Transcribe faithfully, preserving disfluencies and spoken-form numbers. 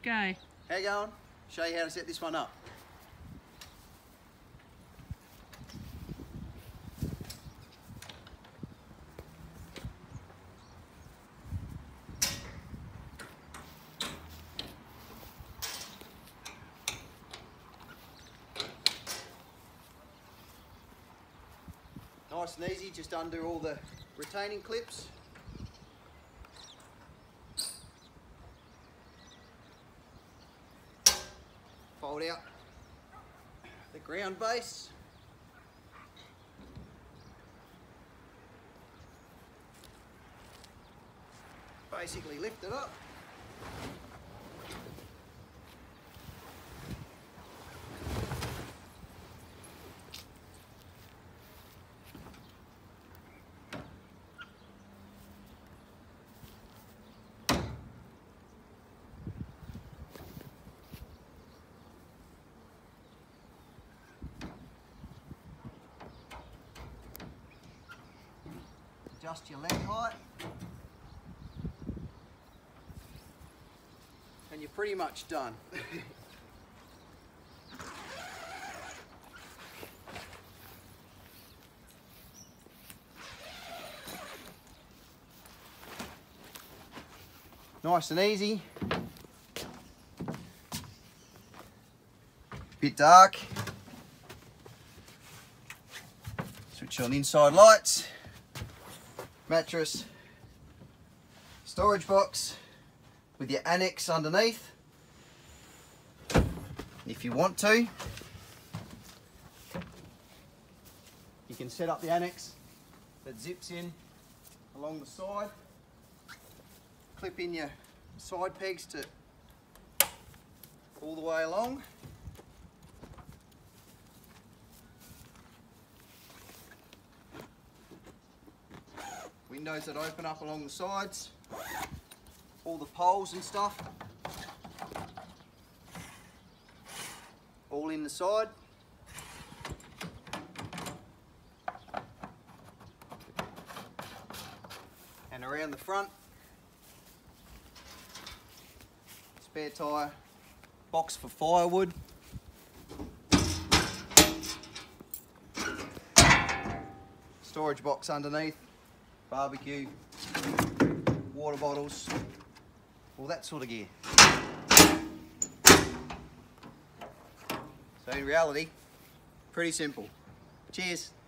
Go. How you going? Show you how to set this one up. Nice and easy, just undo all the retaining clips. Fold out the ground base. Basically lift it up. Adjust your leg height, and you're pretty much done. Nice and easy. Bit dark. Switch on inside lights. Mattress, storage box with your annex underneath if you want to. You can set up the annex that zips in along the side, clip in your side pegs to all the way along. Windows that open up along the sides, all the poles and stuff, all in the side. And around the front, spare tyre, box for firewood. Storage box underneath. Barbecue, water bottles, all that sort of gear. So in reality, pretty simple. Cheers.